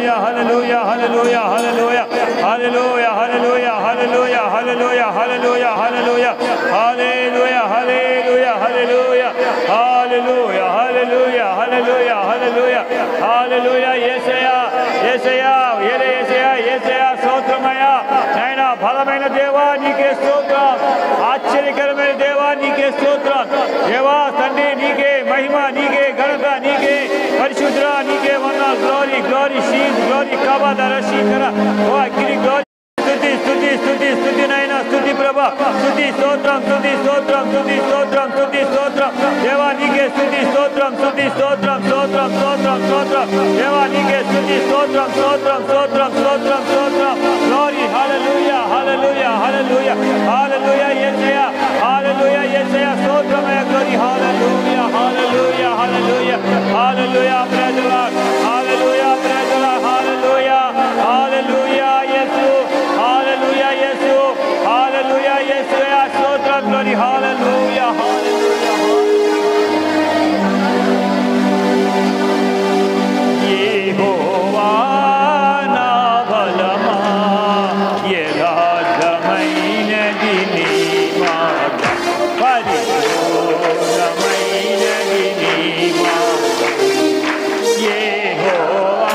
hallelujah, hallelujah, hallelujah, hallelujah, hallelujah, hallelujah, hallelujah, hallelujah, hallelujah, hallelujah, hallelujah, hallelujah, hallelujah, hallelujah, hallelujah, hallelujah, hallelujah, యేసయ్యా యేసయ్యా యేసయ్యా యేసయ్యా స్తోత్రమయ్యా నాయనా బలమైన దేవా నీకే స్తోత్రం ఆశ్చర్యకరమైన దేవా నీకే స్తోత్రం దేవా తండ్రి నీకే మహిమ నీకే ఘనత నీకే పరిశుద్ధ నీకే వందనాలు గ్లోరీ గ్లోరీ షీజ్ గ్లోరీ కబాదర శీకర ఓ అగ్ని గ్లోరీ స్తుతి స్తుతి స్తుతి స్తుతి నాయనా స్తుతి ప్రభా స్తుతి స్తోత్రం స్తుతి స్తోత్రం స్తుతి స్తోత్రం స్తుతి స్తోత్రం దేవా నీకే స్తుతి స్తోత్రం స్తుతి స్తోత్రం స్తోత్రం స్తోత్రం స్తోత్రం దేవా నీకే స్తుతి స్తోత్రం స్తోత్రం స్తోత్రం స్తోత్రం స్తోత్రం గ్లోరీ హల్లెలూయా హల్లెలూయా హల్లెలూయా హల్లెలూయా యేసయ్యా హల్లెలూయా యేసయ్యా స్తోత్రమయ్యా గ్లోరీ హల్లెలూయా హల్లెలూయా హల్లెలూయా హల్లెలూయా ప్రైజ్ ది లార్డ్ హల్లెలూయా ప్రైజ్ ది లార్డ్ హల్లెలూయా హల్లెలూయా యేసు హల్లెలూయా యేసు హల్లెలూయా యేసయ్యా స్తోత్రం గ్లోరీ హల్లెలూయా హల్లెలూయా యెహోవా నా బలమా యథార్థమైనది నీ మార్గం పరిపూర్ణమైనది నీ మార్గం యెహోవా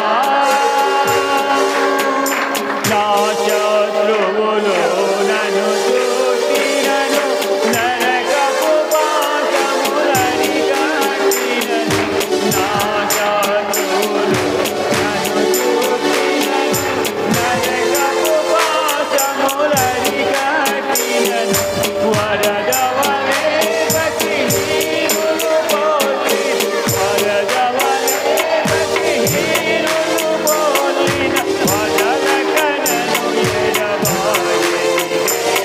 నా శత్రువులు నన్ను చూసినను నరకపు పాశములని కట్టినను నా శత్రువులు నన్ను చూసినను నరకపు పాశములని కట్టినను వరదవలే భక్తిహీనులు పోలి వరదవలే భక్తిహీనులు పోలిన వదలకనను ఎడబాయని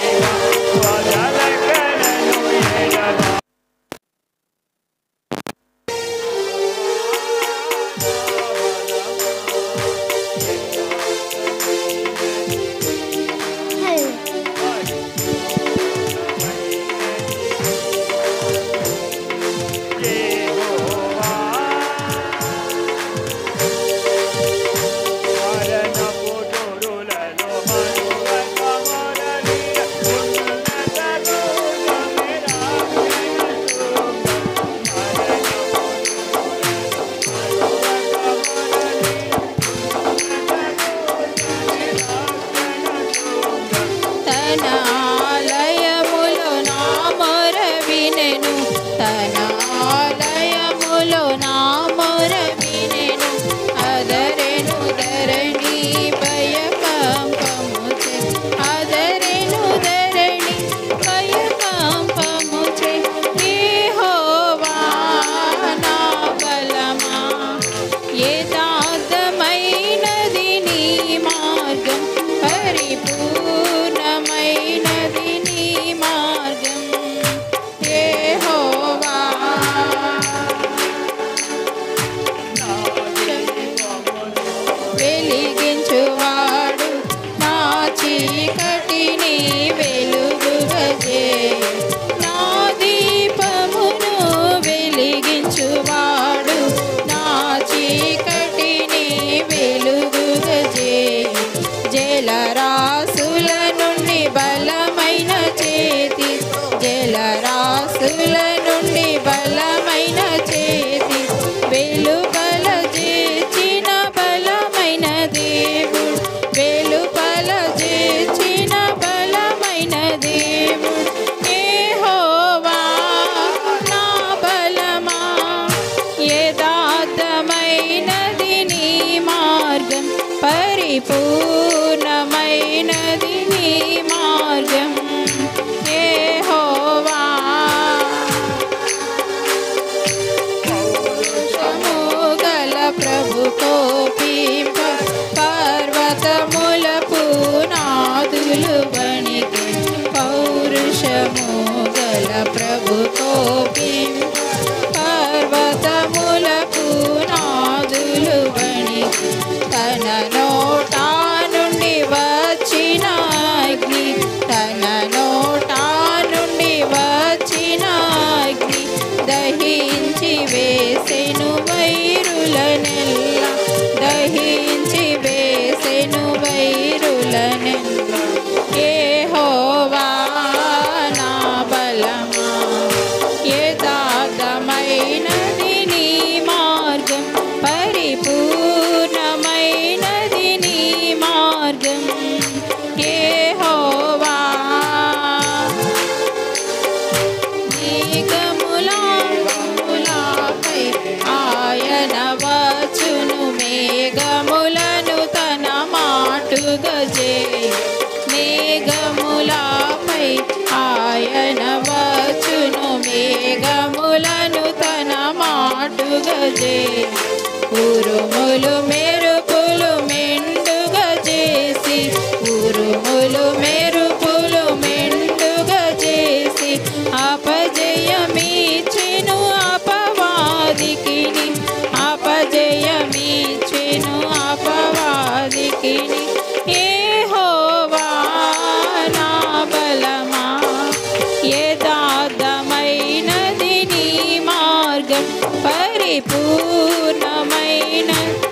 వదలకనను ఎడబాయని తన ఆలయములో నా మొర వినెను తన ఆలయములో నా మొర వినెను అదరెను ధరణి భయకంపముచే అదరెను ధరణి భయకంపముచే యెహోవా నా బలమా యథార్థమైనది నీ మార్గం పరిపూర్ణమైనది నీ మార్గం యెహోవా వెలిగించువాడు నా చీకటిని వెలుగుగా చేయి నా దీపమును వెలిగించువాడు నా చీకటిని వెలుగుగా చేయి జలరాశుల నుండి బలమైన చేతి జలరాశుల నుండి బలమైన చేతి వెలుపల చేర్చిన బలమైన దేవుడు వెలుపల చేర్చిన బలమైన దేవుడు యెహోవా నా బలమా యథార్థమైనది నీ మార్గం పరిపూర్ణమైనది నీ మార్గం యెహోవా పౌరుషము గల ప్రభు కోపింప పర్వతముల పునాదులు వణికి పౌరుషము గల ప్రభు కోపింప పర్వతముల పునాదులు వణికి తన నోట ఛేదించి వేసెను వైరులనెన్ను. యెహోవా నా బలమా, యథార్థమైనది నీ మార్గం, పరిపూర్ణమైనది నీ మార్గం. యెహోవా మేఘములపై ఆయన వచ్చును, మేఘములను తన మాటుగా చేయి. మేఘములపై ఆయన వచ్చును, మేఘములను తన మాటుగా చేయి. ఉరుములు మెరుపులు మెండుగా చేసి, ఉరుములు మెరుపులు మెండుగా చేసి, అపజయమిచ్చెను అపవాదికిని, అపజయమిచ్చెను అపవాదికిని. యెహోవా నా బలమా, యథార్థమైనది నీ మార్గం, పరిపూర్ణమైన.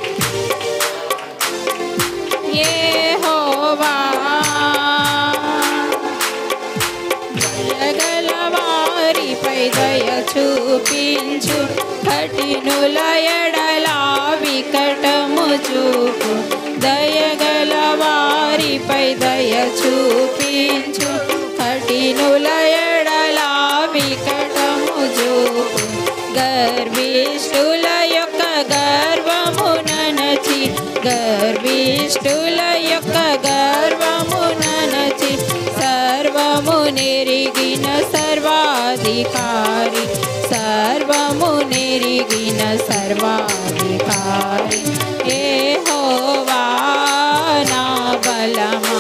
యెహోవా దయగలవారిపై దయ చూపించు, కఠినుల ఎడల వికటము చూపు. దయగలవారిపై దయ చూపించు, కఠినుల ఎడల వికటము చూపు. గర్విష్ఠుల యొక్క గర్వము ననచి, గర్విష్ఠుల యొక్క గర్వము ననచి, సర్వము నెరిగిన సర్వాధికారి, సర్వము నెరిగిన సర్వాధికారి. యెహోవా నా బలమా,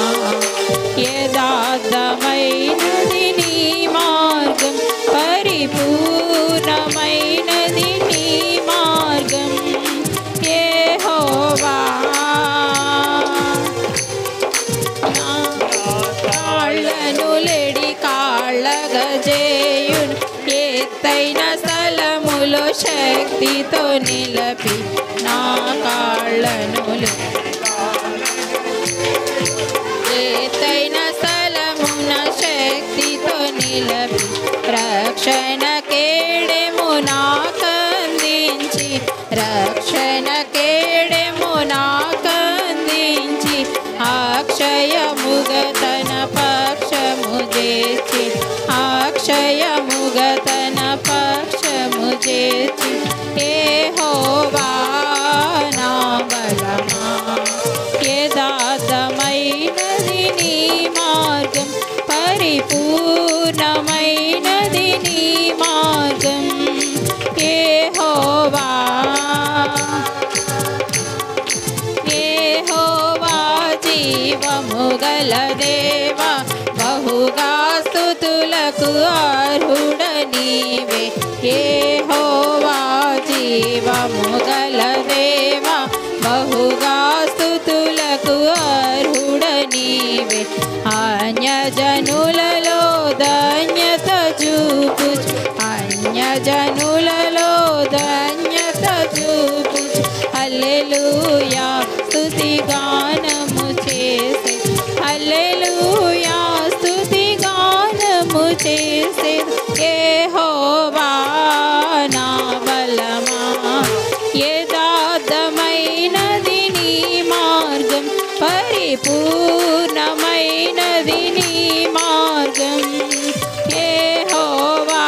యథార్థమైనది నీ మార్గం, పరిపూర్ణమైనది నీ మార్గం. యెహోవా నా కాళ్ళను లెడి కాళ్ళగా చేయును, ఎత్తైన స్థలములో శక్తితో నిలపి. నా కాళ్ళను ఎత్తైన స్థలమున శక్తితో నిలపి. రక్షణ కేడెము నాకందించి, రక్షణ కేడెము నాకందించి, అక్షయముగ తన పక్షము చేర్చి, అక్షయముగ తన పక్షము చేర్చి. యెహోవా నా బలమా, యథార్థమైనది నీ మార్గం, పరిపూర్ణమైనది నీ మార్గం. యెహోవా యెహోవా జీవము గల దేవా, బహుగా స్తుతులకు అర్హుడ నీవే. యెహోవా జీవము గల దేవా, బహుగా స్తుతులకు అర్హుడ నీవే. అన్యజనులలో ధన్యత చూపుచు, అన్యజనులలో ధన్యత చూపుచు, హల్లెలూయా స్తుతి గానము చేసే, హల్లెలూయా స్తుతి గానము చేసే. యెహోవా నా బలమా, యథార్థమైనది నీ మార్గం, పరిపూర్ణమైనది నీ మార్గం. యెహోవా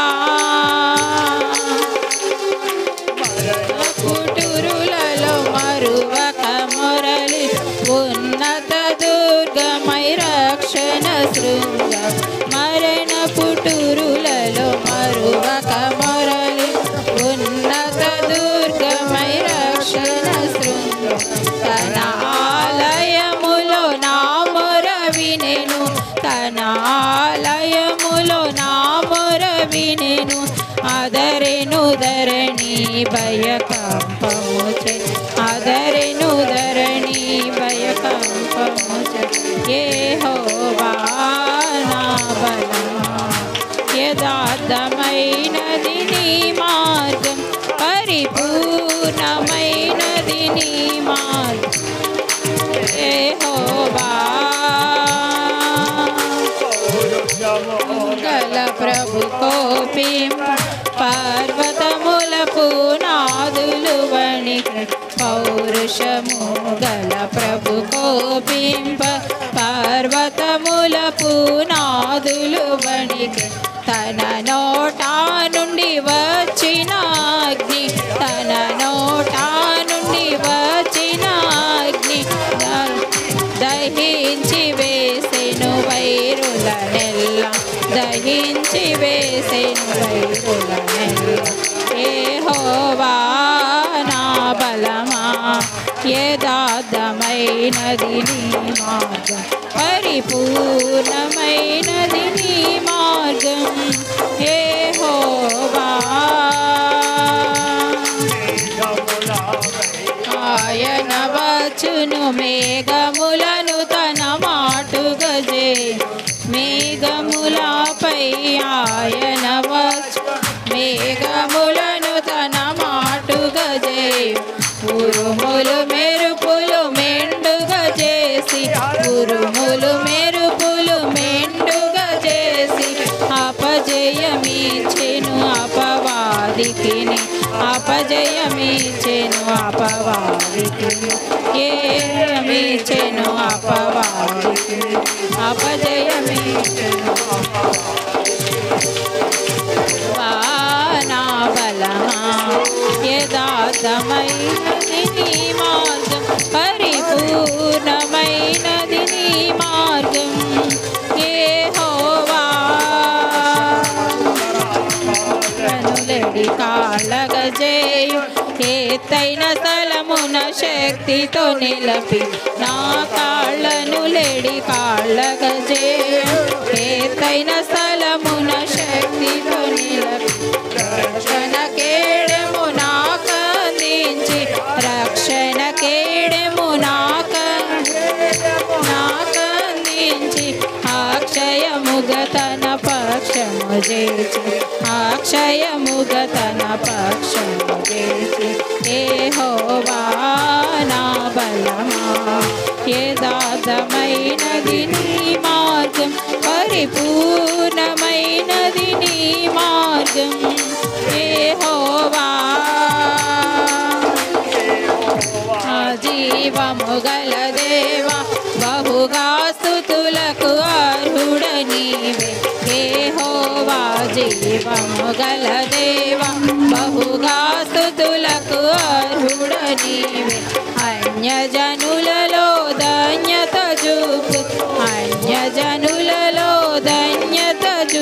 పుటురులలో మరువక మొరలి, ఉన్నత దుర్గమై రక్షణ శృంగ. మరణ పుటురులలో మరువక మొరలి, ఉన్నత దుర్గమై రక్షణ శృంగ. తన ఆలయములో నా మొర వినెను, తన ఆలయములో నా మొర వినెను. ఆదరెను ధరణి భయకంపము చే, ఆదరెను ధరణి భయకంపము చే. యెహోవా నా బలమా, యథార్థమైనది నీ మార్గం, పరిపూర్ణమైనది నీ మార్గం. కోపింప పర్వతముల పునాదులు వణికి పౌరుషము గల ప్రభు కోపింప పర్వతముల పునాదులు వణికి తన నోటా నుండి వచ్చిన అగ్ని తన నోటా నుండి వచ్చిన అగ్ని దహించి వేసెను వైరులనెల్ల దహించి వేసెను వైరులనెల్ల యెహోవా నా బలమా యథార్థమైనది నీ మార్గం పరిపూర్ణమైనది నీ మార్గం యెహోవా ఆయన వచ్చును మేఘములను తన మాటుగా మేఘములపై ఆయన వచ్చు మేఘములను తన మాటుగా ఉరుములు మెరుపులు మెండుగా చేసి ఉరుములు మెరుపులు మెండుగా చేసి అపజయమిచ్చెను అపవాదికి అపజయమిచ్చెను అపవాదికి ఏమిచ్చెను అపవాదికి అపజయమిచ్చెను నా బలమా యథార్థమైనది నీ మార్గం పరిపూర్ణమైనది నీ మార్గం యెహోవా కనులెడి కాళ్ళగజేయు ఎత్తైన స్థలమున శక్తితో నిలపి నా కాళ్ళను లేడి కాళ్ళగజేయు ఎత్తైన స్థలమున శక్తితో నిలపి రక్షణ కేడము నాకందించి రక్షణ కేడము నాకందించి అక్షయముగ తన పక్షము చేసి అక్షయముగ తన పక్షము చేసి యెహోవా నా బలమా యథార్థమైనది నీ మార్గం పరిపూర్ణమైనది నీ మార్గం యెహోవా జీవము గల దేవా బహుగా స్తుతులకు అర్హుడ నీవే యెహోవా జీవము గల దేవా బహుగా స్తుతులకు అర్హుడ నీవే అన్యజనులలో ధన్యత చూపు అన్యజనులలో ధన్యత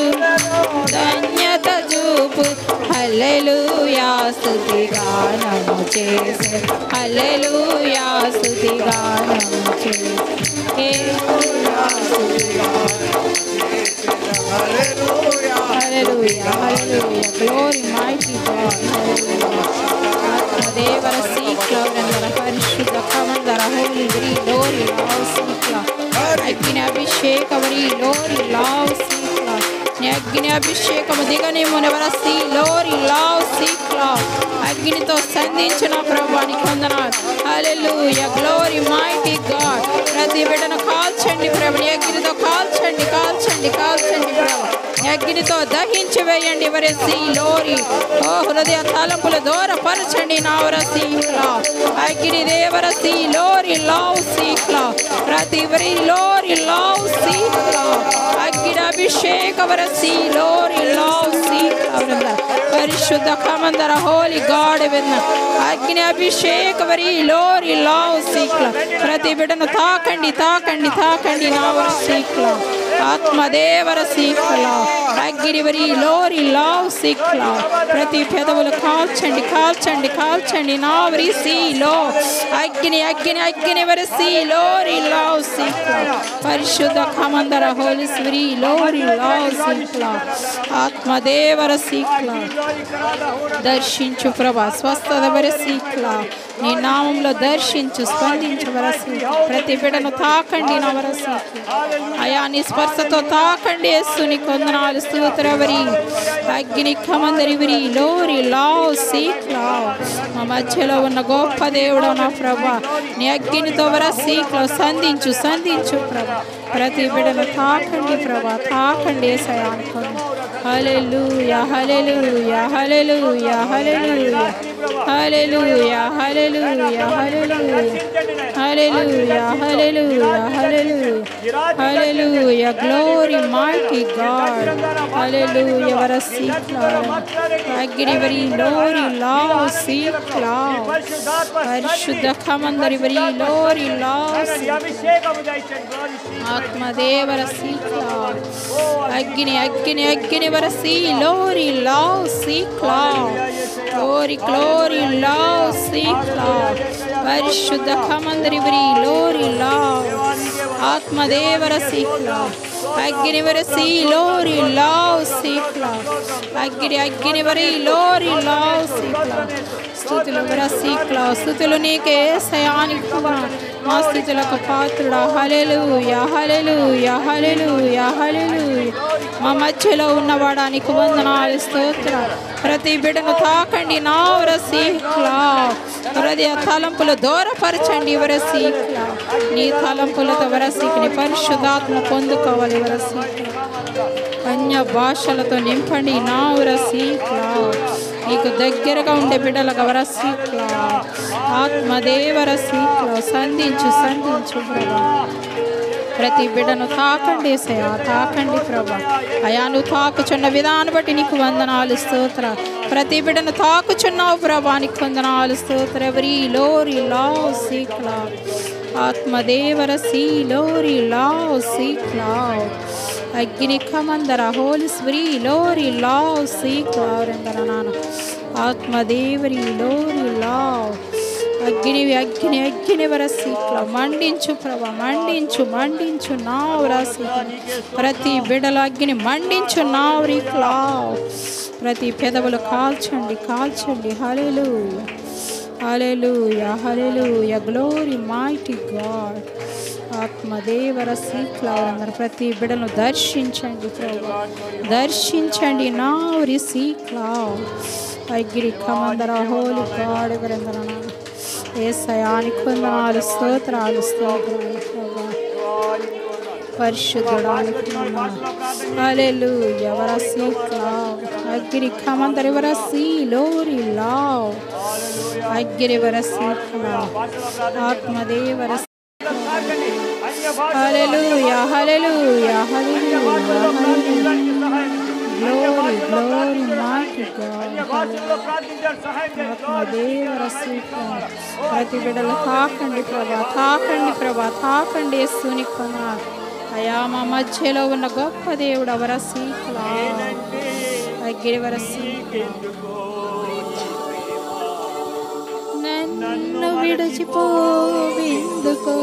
చూపు హల్లెలూయా స్తుతి గానము చేసే హల్లెలూయా స్తుతి గానము చేసే హల్లెలూయా హల్లెలూయా గ్లోరీ మైటీ గాడ్ ఆత్మదేవర సీక్లవరందర పరిశుద్ధ కమందర హోలీ గ్రీ గ్లోరీ లావ్ సీక్ల అగ్ని అభిషేకవరి గ్లోరీ లావ్ సీక్ల అగ్ని అభిషేకము దిగని మునవరసి లోరి లావ్ సీక్లా అగ్నితో సంధించిన ప్రభువానికి వందనాలు హల్లెలూయా గ్లోరీ మైటీ గాడ్ ప్రతి బిడ్డను కాల్చండి ప్రభుని అగ్నితో కాల్చండి కాల్చండి కాల్చండి ప్రభు అగ్నితో దహించి వేయండి వరసి లోరి ఓ హృదయ తలంపులు దూరపరచండి నా వరసీక్లా అగ్ని దేవరసి లోరి లావ్ సీక్లా ప్రతి వరి లోరి లావ్ సీక్లా అగ్ని అభిషేక వరసి లోరి లావ్ సీక్లా పరిశుద్ధ కమందర హోలీ గాడ్ విన్న అగ్ని అభిషేక వరి లోరి లావ్ సీక్లా ప్రతి బిడ్డను తాకండి తాకండి తాకండి నా వరసీక్లా ఆత్మదేవర సీక్లా అగ్గిరివరి లోరి లావ్ సీక్లా ప్రతి పెదవులు కాల్చండి కాల్చండి కాల్చండి నావరి సీలో అగ్ని అగ్ని అగ్ని వరసి లోరి లావ్ సీక్లా పరిశుద్ధ కమందర హోలీ స్వరి లోరి లావ్ సీక్లా ఆత్మదేవర సీక్లా దర్శించు ప్రభా స్వస్థత వరసీక్లా నీ నామంలో దర్శించు స్పందించు వరసి ప్రతి బిడ్డను తాకండి నా వరసి అయా నీ స్పర్శతో తాకండి యేసుని కొందనాలు స్తోత్రవరి అగ్ని కమందరివరి లోరి లావ్ సీక్లా మా మధ్యలో ఉన్న గొప్ప దేవుడు నా ప్రభా నీ అగ్నితో వరసీక్లా సంధించు సంధించు ప్రభా ప్రతి బిడ్డను తాకండి ప్రభా తాకండి యేసయ్యా అనుకోండి హల్లెలూయా హల్లెలూయా హల్లెలూయా హల్లెలూయా హల్లెలూయా హల్లెలూయా హల్లెలూయా హల్లెలూయా హల్లెలూయా హల్లెలూయా గ్లోరీ మైటీ గాడ్ హల్లెలూయా వరసీక్లార్ అగ్నివరి లోరి లావ్ సీక్లావ్ పరిశుద్ధ ఖమందరి వరి లోరి లావ్ ఆత్మదేవర సీక్లావ్ అగ్ని అగ్ని అగ్ని వరసి లోరి లావ్ సీక్లావ్ గ్లోరీ గ్లోరీ లావ్ సీక్లావ్ పరిశుద్ధ ఖమందరి వరి లోరి లావ్ ఆత్మదేవర సీక్లావ్ అగ్నివరసి లోరి లావ్ సీక్లావ్ అగ్ని అగ్నివరి లోరి లావ్ సీక్లావ్ స్తుతులు వరసీక్లావ్ స్తుతులు నీకే సయానికి మా స్తుతులకు పాత్రుడా హల్లెలూయా హల్లెలూయా హల్లెలూయా హల్లెలూయా మా మధ్యలో ఉన్నవాడానికి వందనాలు స్తోత్రం ప్రతి బిడ్డను తాకండి నా వరసీక్లావ్ హృదయ తలంపులు దూరపరచండి వరసీక్లావ్ నీ తలంపులతో వరసీకి పరిశుద్ధాత్మ పొందుకోవాలి వరసీక్లావ్ అన్య భాషలతో నింపండి నా వరసీక్లావ్ నీకు దగ్గరగా ఉండే బిడ్డలకు వరసీక్లావ్ ఆత్మదేవర సీక్లావ్ సంధించు సంధించు ప్రభా ప్రతి బిడ్డను తాకండి సయా తాకండి ప్రభా అయా నువ్వు తాకుచున్న విధానం బట్టి నీకు వందనాలు స్తోత్ర ప్రతి బిడ్డను తాకుచున్నావు ప్రభా నీకు వందనాలు స్తోత్ర ఎవరి లోరి లావ్ సీక్లావ్ ఆత్మదేవర సీ లోరి లావ్ సీక్లావ్ అగ్ని ఖమందర హోలీ స్వరీ లోరి లావ్ సీక్లావ్ రందర నాన్న ఆత్మదేవరి లోరి లావ్ అగ్ని అగ్ని అగ్ని వరసీక్లావ్ మండించు ప్రభా మండించు మండించు నావరాసి ప్రతి బిడల అగ్ని మండించు నావరిక్లావ్ ప్రతి పెదవులు కాల్చండి కాల్చండి హల్లెలూయా హల్లెలూయా హల్లెలూయా గ్లోరీ మైటీ గాడ్ ఆత్మదేవర సీక్లావ్ అందరు ప్రతి బిడను దర్శించండి ప్రభా దర్శించండి నావరి సీక్లావ్ అగ్ని ఖమందర హోలీ గాడ్ ఎవరందరూ యేసయానికి వందనాలు స్తోత్రాలు స్తోత్రాలు ప్రభా పరిశుద్ధుడానికి హల్లెలూయా వరసీక్లావ్ అగ్ని ఖమందర వరసీ లోరి లావ్ అగ్ని వరసీక్లావ్ ఆత్మదేవర హల్లెలూయా హల్లెలూయా హల్లెలూయా గ్లోరీ గ్లోరీ మైటీ గాడ్ ఆత్మదేవర సీక్లావ్ ప్రతి బిడ్డలు తాకండి ప్రభా తాకండి యేసుని కొనాలి అయా మా మధ్యలో ఉన్న గొప్ప దేవుడు వరసీక్లావ్ అగ్ని వరసీక్లావ్ నన్ను విడిచిపోవెందుకో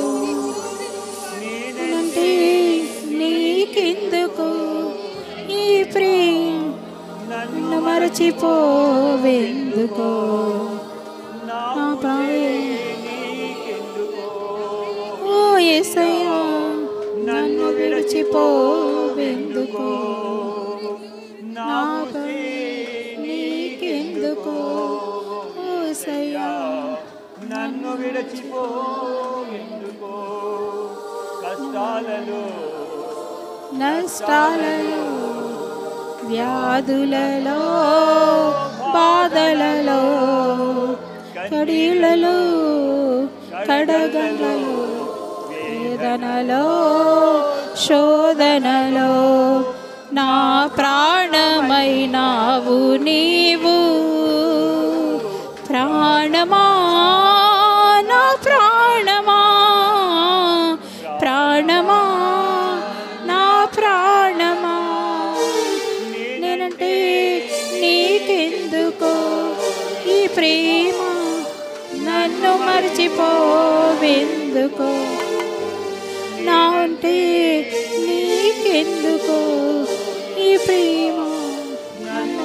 అంటే నీకెందుకు ఈ ప్రేమ నన్ను మరచిపోవెందుకో నా ఓ యేసయ్యా నన్ను విడిచిపోవెందుకో నాపై నీకెందుకో ఓ యేసయ్యా నన్ను విడిచిపోవెందుకో నష్టాలలో వ్యాధులలో బాధలలో కడీలలో కడగండ్లలో వేదనలో శోధనలో నా ప్రాణమైనావు నీవు ప్రాణమా నా ప్రాణమా ప్రాణమా నా ప్రాణమా నేనంటే నీకెందుకో ఈ ప్రేమ నన్ను మర్చిపోవెందుకో నా అంటే నీకెందుకో ఈ ప్రేమ నన్ను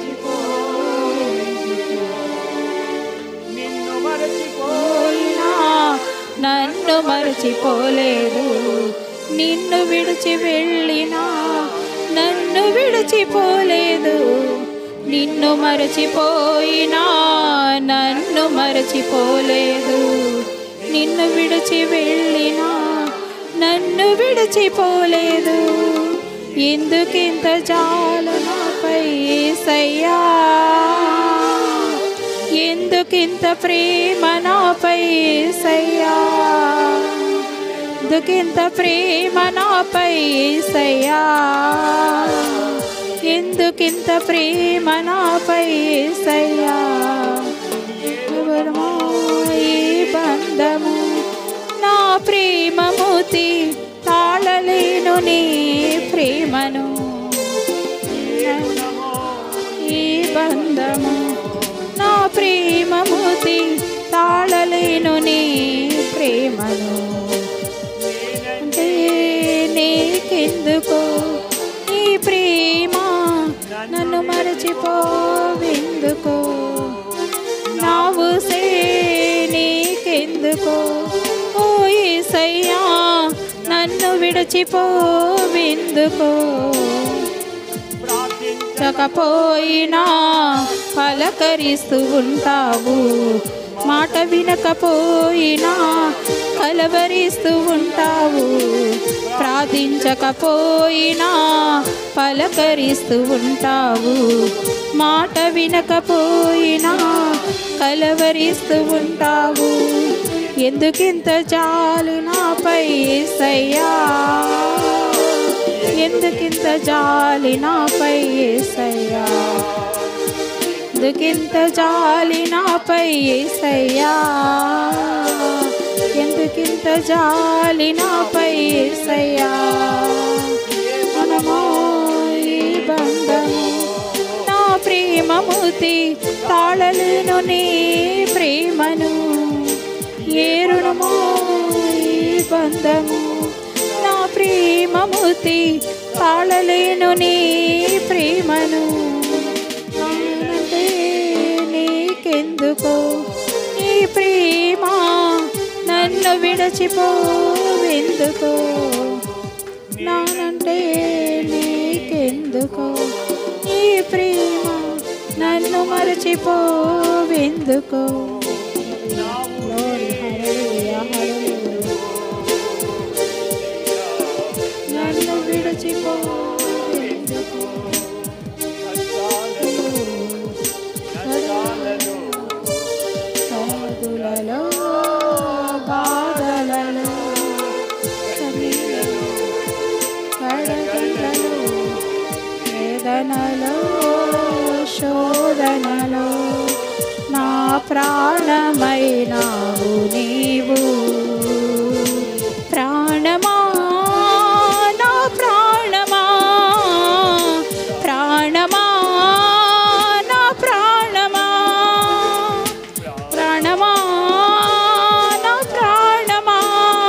మరచిపోయినా నన్ను మరచిపోలేదు నిన్ను విడిచి వెళ్ళినా నన్ను విడిచిపోలేదు నిన్ను మరచిపోయినా నన్ను మరచిపోలేదు నిన్ను విడిచి వెళ్ళినా నన్ను విడిచిపోలేదు ఎందుకింత జాలి నాపై యేసయ్యా ఎందుకింత ప్రేమ నాపై యేసయ్యా ఎందుకింత ప్రేమ నాపై యేసయ్యా ఎందుకింత ప్రేమ నాపై యేసయ్యా ఎవరమో ఈ బంధము నా ప్రేమమూర్తి తాళలేను నీ ప్రేమను ఈ బంధము నా ప్రేమమూర్తి తాళలేను నీ ప్రేమను అంటే నీకెందుకో ఈ ప్రేమ నన్ను మరచిపోవెందుకో నా ఊసే నీకెందుకో ఓ యేసయ్యా నన్ను విడిచిపోవెందుకో చకపోయినా పలకరిస్తూ ఉంటావు మాట వినకపోయినా కలవరిస్తూ ఉంటావు ప్రార్థించకపోయినా పలకరిస్తూ ఉంటావు మాట వినకపోయినా కలవరిస్తూ ఉంటావు ఎందుకింత జాలి నాపై యేసయ్యా ఎందుకింత జాలి నాపై యేసయ్యా ఎందుకింత జాలి నాపై యేసయ్యా ఎందుకింత జాలి నాపై యేసయ్యా మనమో ఈ బంధము నా ప్రేమమూర్తి తాళలేను నీ ప్రేమను ఏ రుణమో ఈ బంధము నా ప్రేమమూర్తి తాళలేను నీ ప్రేమను నీకెందుకో ఈ ప్రేమ నన్ను విడిచిపోవెందుకో నానంటే నీకెందుకో ఈ ప్రేమ నన్ను మరచిపోవెందుకో నన్ను విడిచిపోవెందుకో సాధులలో బాధలలో కడగలలో వేదనలో శోధనలో నా ప్రాణమైనావు నీవు ప్రాణమా నా ప్రాణమా ప్రాణమా నా ప్రాణమా ప్రాణమా నా ప్రాణమా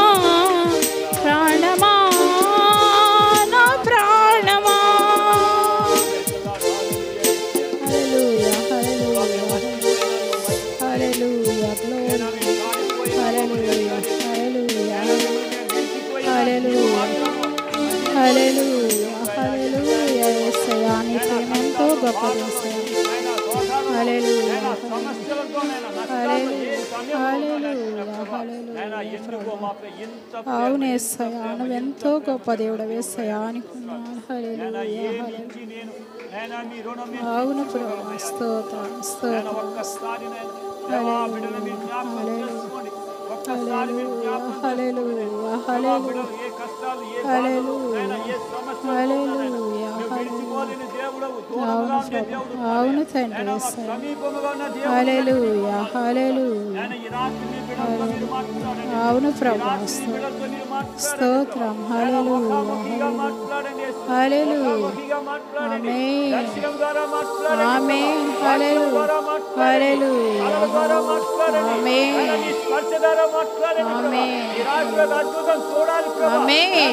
ప్రాణమా నా ప్రాణమా హల్లెలూయా హల్లెలూయా హల్లెలూయా హల్లెలూయా హల్లెలూయా హల్లెలూయా హల్లెలూయా యేసయ్యా నీ ప్రేమ ఎంతో గొప్పది యేసయ్యా హల్లెలూయా అవును యేసయ్యా నువ్వెంతో గొప్ప దేవుడు యేసయ్యా అనుకున్నాను హల్లెలూయా అవును ప్రభువా స్తోత్రం స్తోత్రం హల్లెలూయా హల్లెలూయా హల్లెలూయా హల్లెలూయా అవును తండ్రి హల్లెలూయా హల్లెలూయా అవును ప్రభువా స్తోత్రం హల్లెలూయా హల్లెలూయా ఆమేన్ ఆమేన్ హల్లెలూయా హల్లెలూయా ఆమేన్ ఆమేన్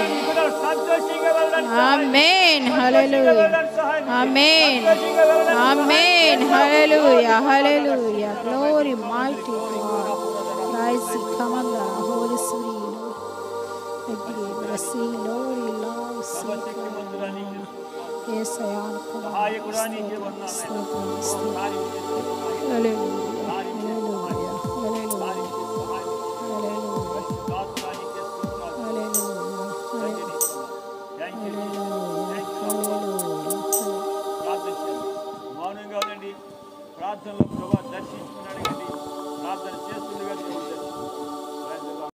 ఆమేన్ హల్లెలూయా ఆమేన్ ఆమేన్ హల్లెలూయా హల్లెలూయా glory mighty god rise come on the holy spirit అగ్రీ బ్లెస్సీ లోరీ లవ్ సీక్ యేసయ్యా సహాయకురానికి వందనాలు హల్లెలూయా హల్లెలూయా హల్లెలూయా హల్లెలూయా ప్రార్థనలో